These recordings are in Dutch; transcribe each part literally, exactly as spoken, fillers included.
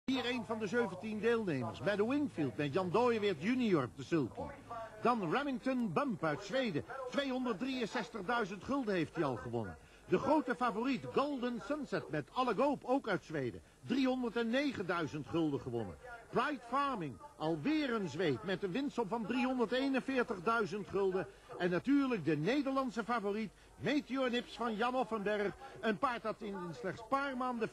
Hier een van de zeventien deelnemers bij de Wingfield met Jan Dooyeweerd junior op de sulky. Dan Remington Bump uit Zweden. tweehonderddrieënzestigduizend gulden heeft hij al gewonnen. De grote favoriet Golden Sunset met alle Goop ook uit Zweden. driehonderdnegenduizend gulden gewonnen. Pride Farming, alweer een Zweed met een winstsom van driehonderdeenenveertigduizend gulden. En natuurlijk de Nederlandse favoriet Meteor Nips van Jan Offenberg. Een paard dat in slechts een paar maanden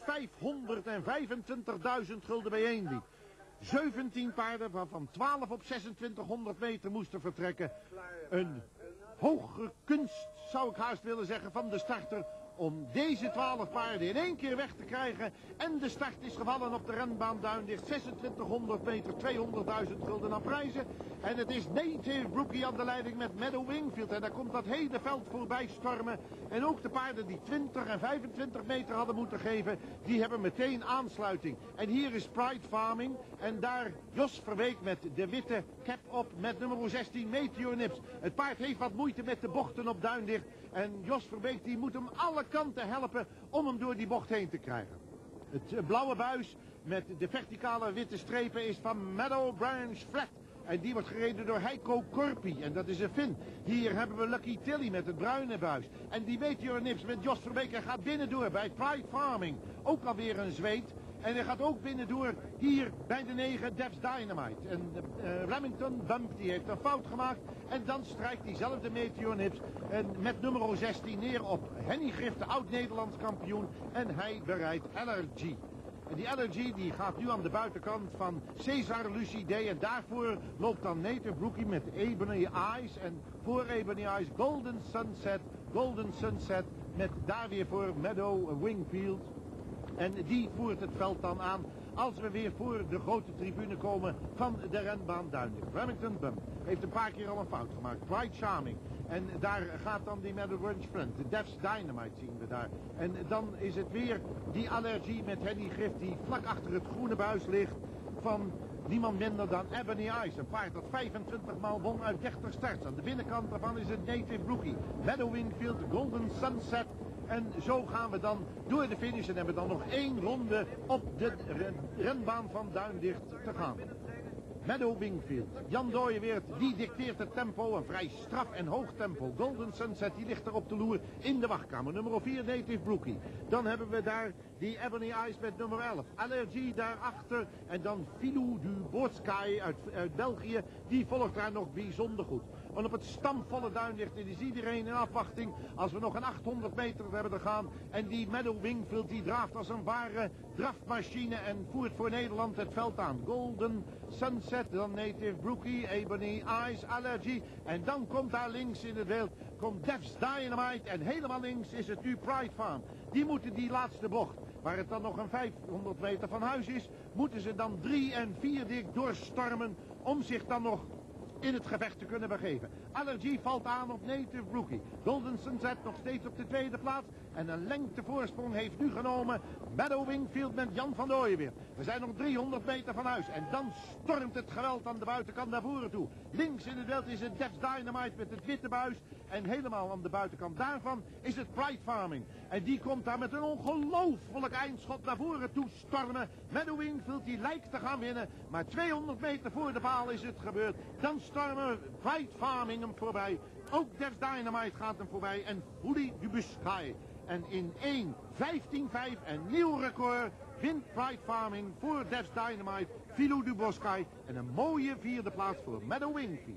vijfhonderdvijfentwintigduizend gulden bijeenliep. zeventien paarden waarvan twaalf op zesentwintighonderd meter moesten vertrekken. Een hoge kunst, zou ik haast willen zeggen, van de starter om deze twaalf paarden in één keer weg te krijgen. En de start is gevallen op de renbaan Duindigt. zesentwintighonderd meter, tweehonderdduizend gulden aan prijzen. En het is Native Brookie aan de leiding met Meadow Wingfield. En daar komt dat hele veld voorbij stormen. En ook de paarden die twintig en vijfentwintig meter hadden moeten geven, die hebben meteen aansluiting. En hier is Pride Farming. En daar Jos Verbeek met de witte cap op met nummer zestien Meteor Nips. Het paard heeft wat moeite met de bochten op Duindigt. En Jos Verbeek die moet hem alle kanten helpen om hem door die bocht heen te krijgen. Het blauwe buis met de verticale witte strepen is van Meadow Branch Flat. En die wordt gereden door Heiko Korpi. En dat is een Fin. Hier hebben we Lucky Tilly met het bruine buis. En die Meteor Nips met Jos Verbeek. Hij gaat binnendoor bij Pride Farming. Ook alweer een Zweed. En hij gaat ook binnendoor hier bij de negen Devs Dynamite. En uh, Remington Bump die heeft een fout gemaakt. En dan strijkt diezelfde Meteor Nips en met nummer zestien neer op Henny Grift, de oud-Nederlands kampioen. En hij bereidt Allergy. En die Allergy die gaat nu aan de buitenkant van Cesar, Lusie D. En daarvoor loopt dan Native Brookie met Ebony Eyes. En voor Ebony Eyes Golden Sunset, Golden Sunset met daar weer voor Meadow Wingfield. En die voert het veld dan aan als we weer voor de grote tribune komen van de renbaan Duindigt. Remington Bump heeft een paar keer al een fout gemaakt. Pride Charming. En daar gaat dan die Meadow Branch Friend. De Devs Dynamite zien we daar. En dan is het weer die Allergy met Henny Grift die vlak achter het groene buis ligt van niemand minder dan Ebony Eyes. Een paard dat vijfentwintig maal won uit dertig starts. Aan de binnenkant daarvan is het Native Brookie. Meadow Wingfield, Golden Sunset. En zo gaan we dan door de finish en hebben dan nog één ronde op de renbaan van Duindigt te gaan. Meadow Wingfield, Jan Dooyeweerd, die dicteert het tempo, een vrij straf en hoog tempo. Golden Sunset, die ligt er op de loer in de wachtkamer. Nummer vier, Native Brookie. Dan hebben we daar die Ebony Eyes met nummer elf. Allergy daarachter en dan Filou du Boscail uit, uit België. Die volgt daar nog bijzonder goed. Want op het stamvolle Duindigt is iedereen in afwachting als we nog een achthonderd meter hebben te gaan. En die Meadow Wingfield die draaft als een ware drafmachine en voert voor Nederland het veld aan. Golden Sunset, dan Native Brookie, Ebony Eyes, Allergy. En dan komt daar links in het beeld, komt Devs Dynamite en helemaal links is het nu Pride Farm. Die moeten die laatste bocht, waar het dan nog een vijfhonderd meter van huis is, moeten ze dan drie en vier dik doorstormen om zich dan nog in het gevecht te kunnen begeven. Allergy valt aan op Native Brookie. Golden Sunset nog steeds op de tweede plaats. En een lengtevoorsprong heeft nu genomen Meadow Wingfield met Jan van Dooyeweerd. We zijn nog driehonderd meter van huis. En dan stormt het geweld aan de buitenkant naar voren toe. Links in het veld is het Devs Dynamite met het witte buis. En helemaal aan de buitenkant daarvan is het Pride Farming. En die komt daar met een ongelooflijk eindschot naar voren toe stormen. Meadow Wingfield die lijkt te gaan winnen. Maar tweehonderd meter voor de paal is het gebeurd. Dan stormen Pride Farming hem voorbij. Ook Devs Dynamite gaat hem voorbij. En Filou du Boscail. En in één vijftien vijf een nieuw record wint Pride Farming voor Devs Dynamite, Filou du Boscail en een mooie vierde plaats voor Meadow Wingfield.